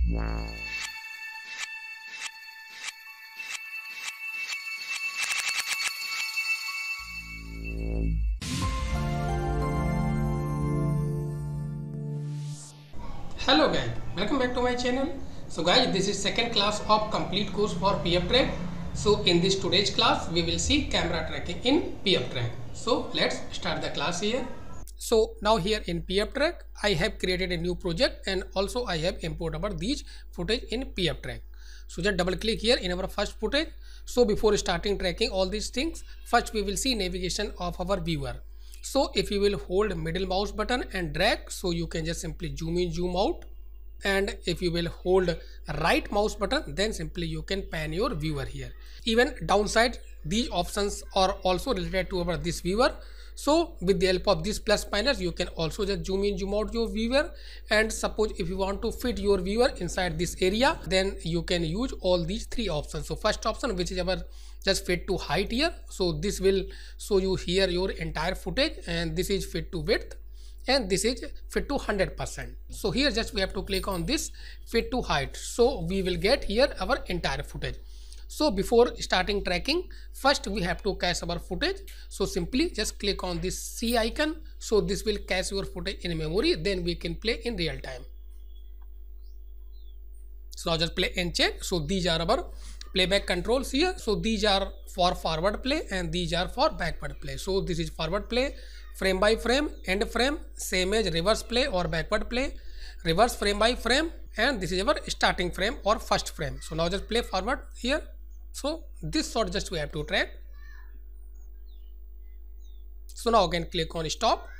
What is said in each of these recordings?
Hello guys, welcome back to my channel. So guys, this is second class of complete course for PFTrack. So in this today's class we will see camera tracking in PFTrack. So let's start the class here. So now here in PFTrack I have created a new project and also I have imported our these footage in PFTrack. So just double click here in our first footage. So before starting tracking all these things, first we will see navigation of our viewer. So if you will hold middle mouse button and drag, so you can just simply zoom in, zoom out. And if you will hold right mouse button, then simply you can pan your viewer here. Even downside, these options are also related to our this viewer. So with the help of these plus minus, you can also just zoom in, zoom out your viewer. And suppose if you want to fit your viewer inside this area, then you can use all these three options. So first option, which is our just fit to height here. So this will show you here your entire footage, and this is fit to width, and this is fit to 100%. So here just we have to click on this fit to height. So we will get here our entire footage. So before starting tracking, first we have to cache our footage. So simply just click on this C icon. So this will cache your footage in memory. Then we can play in real time. So now just play and check. So these are our playback controls here. So these are for forward play and these are for backward play. So this is forward play, frame by frame, end frame, same as reverse play or backward play, reverse frame by frame, and this is our starting frame or first frame. So now just play forward here. So this shot just we have to track. So now again click on stop.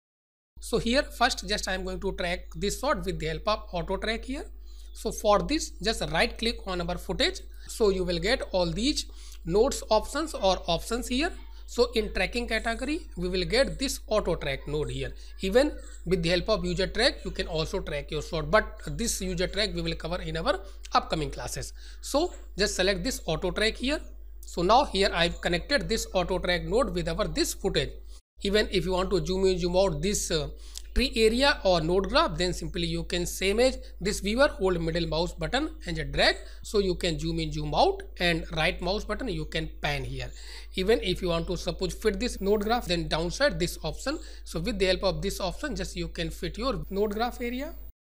So here first just I am going to track this shot with the help of auto track here. So for this just right click on our footage. So you will get all these nodes options or options here. So in tracking category, we will get this auto track node here. Even with the help of user track, you can also track your shot, but this user track we will cover in our upcoming classes. So just select this auto track here. So now here I've connected this auto track node with our this footage. Even if you want to zoom in, zoom out this tree area or node graph, then simply you can same as this viewer, hold middle mouse button and just drag. So you can zoom in, zoom out, and right mouse button you can pan here. Even if you want to suppose fit this node graph, then downside this option. So with the help of this option, just you can fit your node graph area.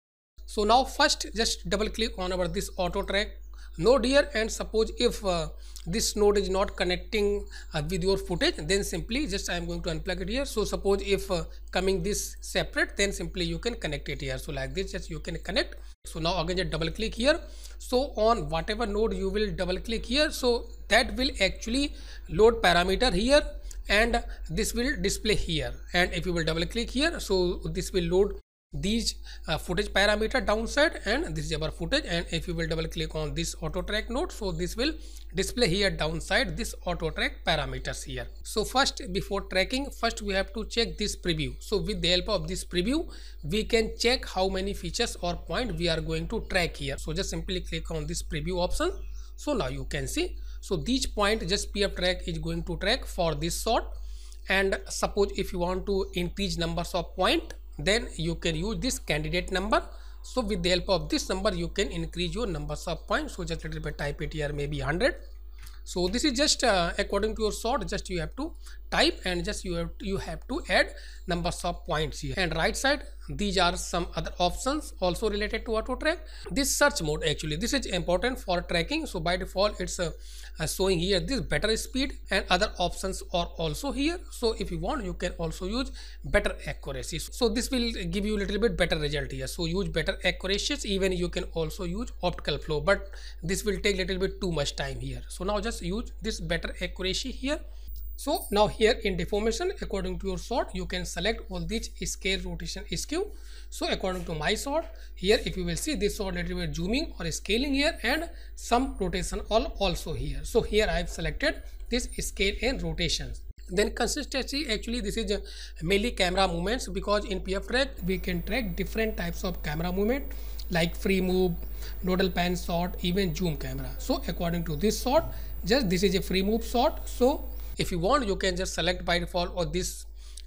So now first just double click on our this auto track node here, and suppose if this node is not connecting with your footage, then simply just I am going to unplug it here. So suppose if coming this separate, then simply you can connect it here. So like this just you can connect. So now again just double click here. So on whatever node you will double click here, so that will actually load parameter here and this will display here. And if you will double click here, so this will load these footage parameter downside, and this is our footage. And if you will double click on this auto track node, so this will display here downside this auto track parameters here. So first before tracking, first we have to check this preview. So with the help of this preview, we can check how many features or point we are going to track here. So just simply click on this preview option. So now you can see, so these point just PFTrack is going to track for this shot. And suppose if you want to increase numbers of point, then you can use this candidate number. So with the help of this number you can increase your numbers of points. So just a little bit type it here, maybe 100. So this is just according to your shot, just you have to type and just you have to add numbers of points here. And right side, these are some other options also related to auto track. This search mode, actually this is important for tracking. So by default it's showing here this better speed, and other options are also here. So if you want, you can also use better accuracy. So this will give you a little bit better result here. So use better accuracies. Even you can also use optical flow, but this will take a little bit too much time here. So now just use this better accuracy here. So now here in deformation, according to your shot, you can select all these scale, rotation, skew. So according to my shot here, if you will see this shot, little bit zooming or scaling here, and some rotation also here. So here I have selected this scale and rotations. Then consistency, actually this is mainly camera movements, because in PFTrack we can track different types of camera movement like free move, nodal pan shot, even zoom camera. So according to this shot, just this is a free move shot. So if you want, you can just select by default or this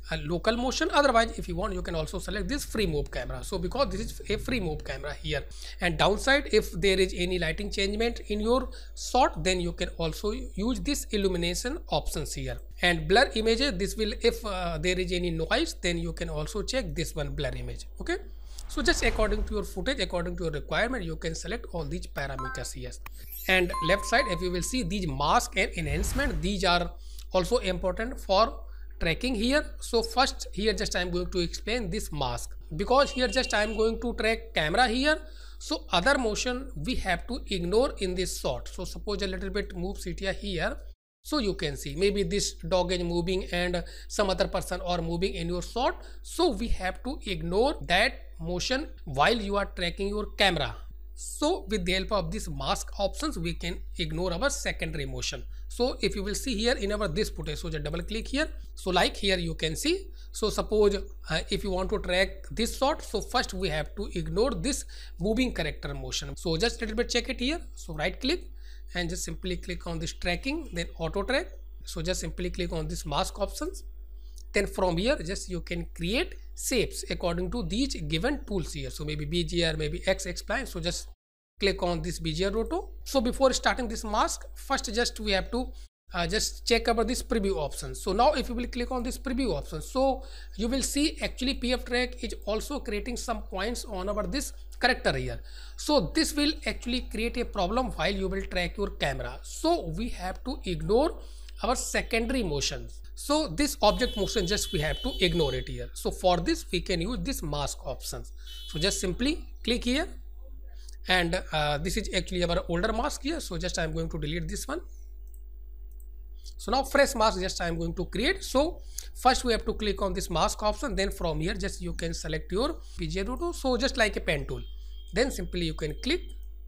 local motion. Otherwise, if you want, you can also select this free move camera. So because this is a free move camera here, and downside, if there is any lighting changement in your shot, then you can also use this illumination options here. And blur images, this will, if there is any noise, then you can also check this one, blur image. Okay, so just according to your footage, according to your requirement, you can select all these parameters here. And left side, if you will see these mask and enhancement, these are also important for tracking here. So first here just I am going to explain this mask, because here just I am going to track camera here. So other motion we have to ignore in this shot. So suppose a little bit move CTI here, so you can see maybe this dog is moving and some other person are moving in your shot. So we have to ignore that motion while you are tracking your camera. So with the help of this mask options, we can ignore our secondary motion. So if you will see here in our this footage, so just double click here. So like here you can see, so suppose if you want to track this shot, so first we have to ignore this moving character motion. So just a little bit check it here. So right click and just simply click on this tracking, then auto track. So just simply click on this mask options. Then from here just you can create shapes according to these given tools here. So maybe BGR, maybe X spline. So just click on this BGR roto. So before starting this mask, first just we have to just check about this preview option. So now if you will click on this preview option, so you will see actually PF track is also creating some points on our this character here. So this will actually create a problem while you will track your camera. So we have to ignore our secondary motions. So this object motion just we have to ignore it here. So for this we can use this mask options. So just simply click here, and this is actually our older mask here. So just I am going to delete this one. So now fresh mask just I am going to create. So first we have to click on this mask option, then from here just you can select your BGR roto. So just like a pen tool, then simply you can click,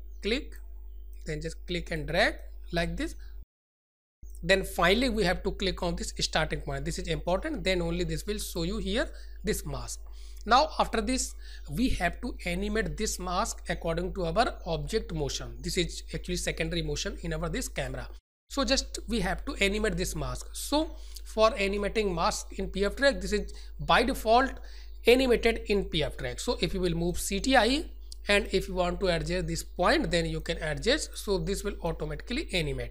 then just click and drag like this. Then finally we have to click on this starting point. This is important, then only this will show you here this mask. Now after this we have to animate this mask according to our object motion. This is actually secondary motion in our this camera. So just we have to animate this mask. So for animating mask in PF track, this is by default animated in PF track. So if you will move CTI, and if you want to adjust this point, then you can adjust. So this will automatically animate.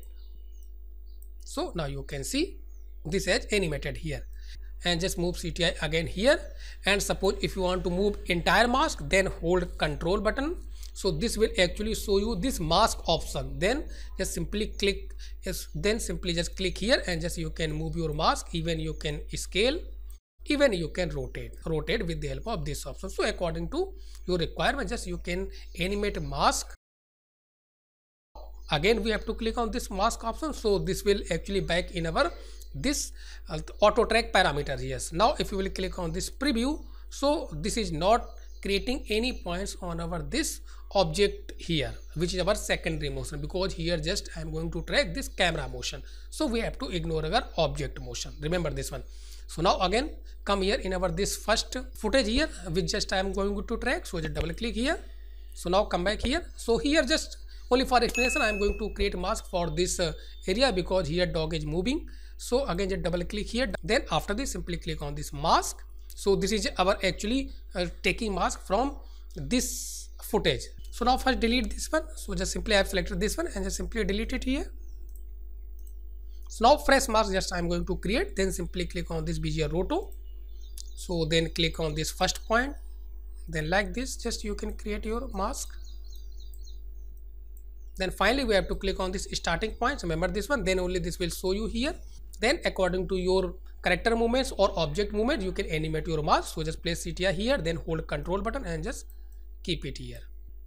So now you can see this has animated here, and just move CTI again here. And suppose if you want to move entire mask, then hold control button. So this will actually show you this mask option. Then just simply click, then simply just click here, and just you can move your mask. Even you can scale, even you can rotate with the help of this option. So according to your requirement, just you can animate mask. Again we have to click on this mask option. So this will actually back in our this auto track parameters. Yes, now if you will click on this preview, so this is not creating any points on our this object here, which is our secondary motion, because here just I am going to track this camera motion. So we have to ignore our object motion. Remember this one. So now again come here in our this first footage here, which just I am going to track. So just double click here. So now come back here. So here just only for explanation I am going to create a mask for this area, because here dog is moving. So again just double click here, then after this simply click on this mask. So this is our actually taking mask from this footage. So now first delete this one. So just simply I have selected this one and just simply delete it here. So now fresh mask just I am going to create, then simply click on this BGR roto. So then click on this first point, then like this just you can create your mask. Then finally we have to click on this starting point. So remember this one, then only this will show you here. Then according to your character movements or object movement, you can animate your mask. So just place CTI here, then hold control button and just keep it here.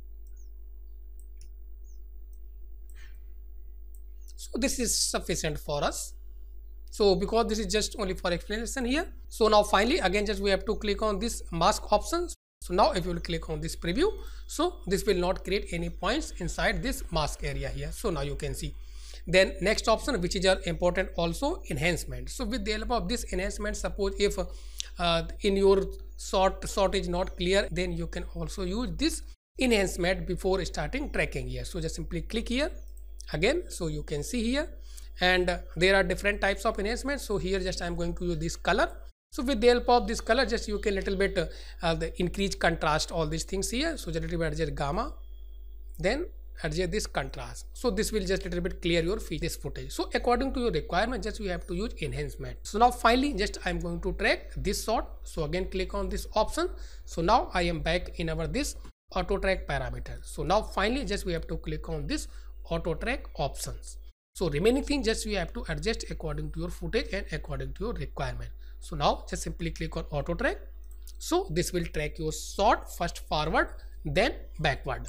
So this is sufficient for us. So because this is just only for explanation here. So now finally again just we have to click on this mask options. So now if you will click on this preview, so this will not create any points inside this mask area here. So now you can see. Then next option, which is important also, enhancement. So with the help of this enhancement, suppose if in your shot is not clear, then you can also use this enhancement before starting tracking here. So just simply click here again. So you can see here, and there are different types of enhancements. So here just I am going to use this color. So with the help of this color, just you can little bit the increase contrast, all these things here. So just little bit adjust gamma, then adjust this contrast. So this will just little bit clear your this footage. So according to your requirement, just you have to use enhancement. So now finally, just I'm going to track this shot. So again, click on this option. So now I am back in our this auto track parameter. So now finally, just we have to click on this auto track options. So remaining thing, just we have to adjust according to your footage and according to your requirement. So now just simply click on auto track. So this will track your shot first forward, then backward.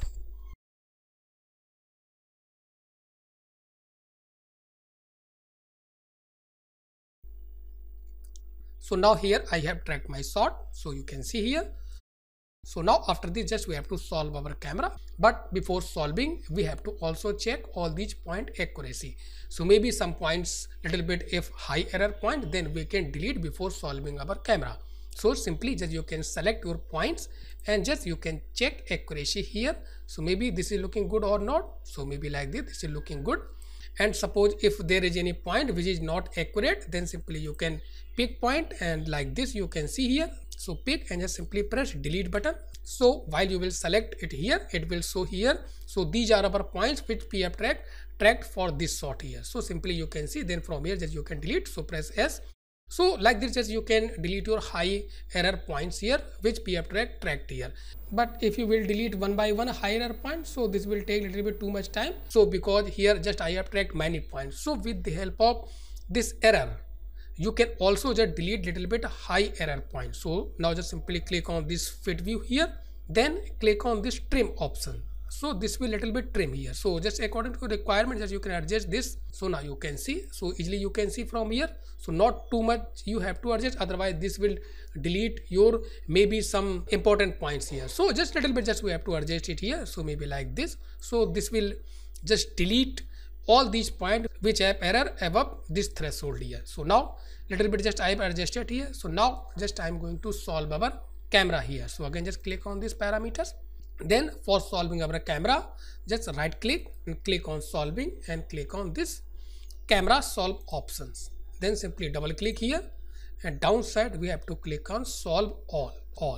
So now here I have tracked my shot. So you can see here. So now after this, just we have to solve our camera, but before solving we have to also check all these point accuracy. So maybe some points little bit if high error point, then we can delete before solving our camera. So simply just you can select your points and just you can check accuracy here. So maybe this is looking good or not. So maybe like this is looking good. And suppose if there is any point which is not accurate, then simply you can pick point and like this you can see here. So pick and just simply press delete button. So while you will select it here, it will show here. So these are our points which we have tracked for this shot here. So simply you can see, then from here just you can delete. So press S. So like this, just you can delete your high error points here which we have tracked here. But if you will delete one by one high error points, so this will take a little bit too much time. So because here just I have tracked many points. So with the help of this error, you can also just delete little bit high error point. So now just simply click on this fit view here, then click on this trim option. So this will little bit trim here. So just according to requirement, just you can adjust this. So now you can see, so easily you can see from here. So not too much you have to adjust, otherwise this will delete your maybe some important points here. So just little bit just we have to adjust it here. So maybe like this. So this will just delete all these points which have error above this threshold here. So now little bit just I have adjusted here. So now just I am going to solve our camera here. So again just click on these parameters. Then for solving our camera, just right click and click on solving and click on this camera solve options. Then simply double click here and downside we have to click on solve all.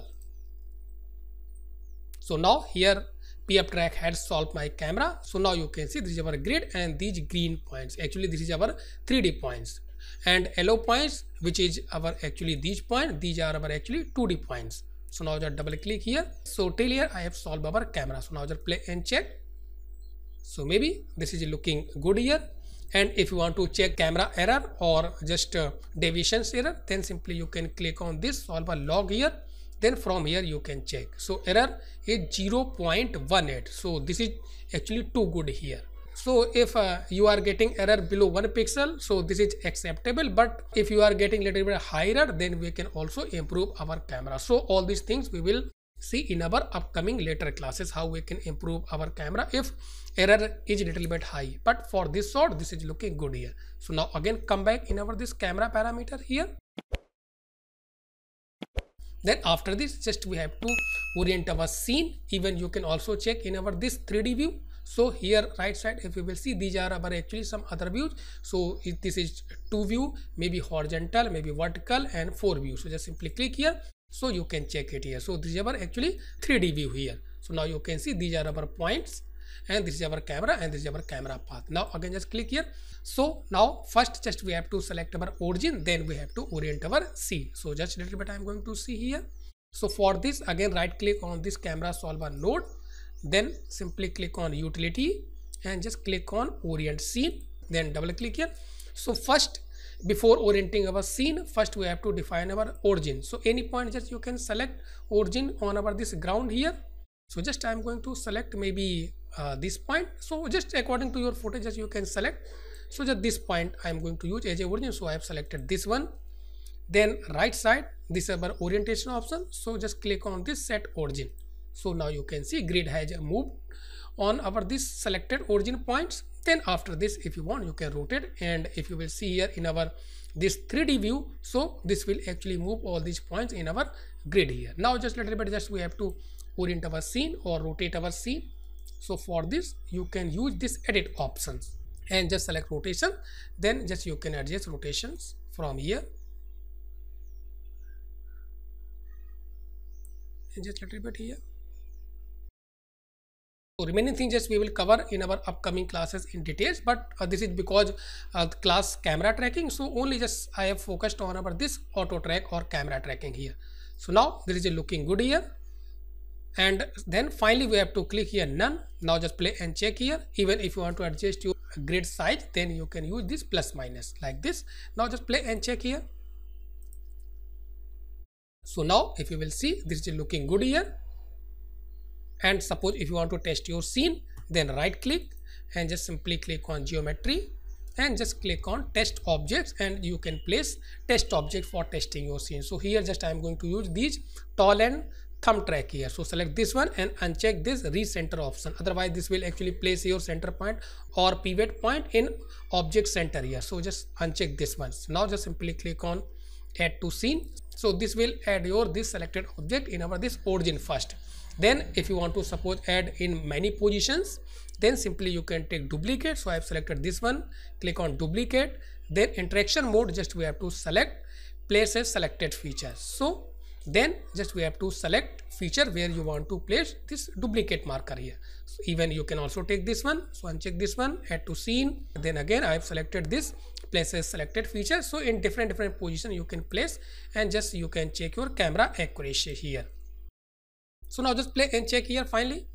So now here PFTrack has solved my camera. So now you can see this is our grid and these green points. Actually this is our 3D points, and yellow points which is our actually these points, these are our actually 2D points. So now just double click here. So till here I have solved our camera. So now just play and check. So maybe this is looking good here. And if you want to check camera error or just deviations error, then simply you can click on this solve a log here. Then from here you can check. So error is 0.18. So this is actually too good here. So if you are getting error below 1 pixel, so this is acceptable. But if you are getting little bit higher, then we can also improve our camera. So all these things we will see in our upcoming later classes, how we can improve our camera if error is a little bit high. But for this shot, this is looking good here. So now again come back in our this camera parameter here. Then after this, just we have to orient our scene. Even you can also check in our this 3D view. So here right side, if you will see, these are our actually some other views. So if this is 2 view, maybe horizontal, maybe vertical, and 4 view. So just simply click here. So you can check it here. So this is our actually 3D view here. So now you can see these are our points, and this is our camera, and this is our camera path. Now again just click here. So now first just we have to select our origin, then we have to orient our scene. So just a little bit I am going to see here. So for this again right click on this camera solver node, then simply click on utility and just click on orient scene, then double click here. So first, before orienting our scene, first we have to define our origin. So any point just you can select origin on our this ground here. So just I am going to select maybe this point. So just according to your footage just you can select. So just this point I am going to use as a origin. So I have selected this one. Then right side, this is our orientation option. So just click on this set origin. So now you can see grid has moved on our this selected origin points. Then after this, if you want, you can rotate, and if you will see here in our this 3D view, so this will actually move all these points in our grid here. Now just a little bit just we have to orient our scene or rotate our scene. So for this you can use this edit options and just select rotation. Then just you can adjust rotations from here. and just a little bit here. So remaining things just we will cover in our upcoming classes in details, but this is because class camera tracking, so only just I have focused on our this auto track or camera tracking here. So now this is looking good here, and then finally we have to click here none. Now just play and check here. Even if you want to adjust your grid size, then you can use this plus minus like this. Now just play and check here. So now if you will see, this is looking good here. And suppose if you want to test your scene, then right click and just simply click on geometry and just click on test objects, and you can place test object for testing your scene. So here just I am going to use these tall and thumb track here. So select this one and uncheck this recenter option, otherwise this will actually place your center point or pivot point in object center here. So just uncheck this one. So now just simply click on add to scene. So this will add your this selected object in our this origin first. Then if you want to suppose add in many positions, then simply you can take duplicate. So I have selected this one, click on duplicate, then interaction mode just we have to select place as selected feature. So then just we have to select feature where you want to place this duplicate marker here. So even you can also take this one. So uncheck this one, add to scene, then again I have selected this place as selected feature. So in different position you can place, and just you can check your camera accuracy here. So now just play and check here finally.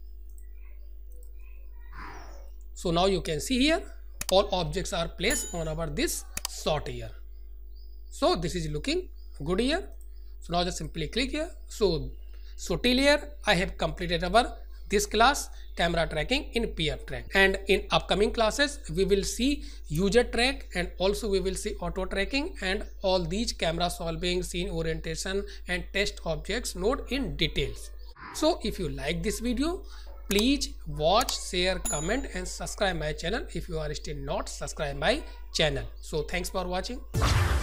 So now you can see here all objects are placed on our this shot here. So this is looking good here. So now just simply click here. So till here I have completed our this class camera tracking in PF track, and in upcoming classes we will see user track, and also we will see auto tracking and all these camera solving, scene orientation and test objects node in details. So if you like this video, please watch, share, comment and subscribe my channel if you are still not subscribed my channel. So thanks for watching.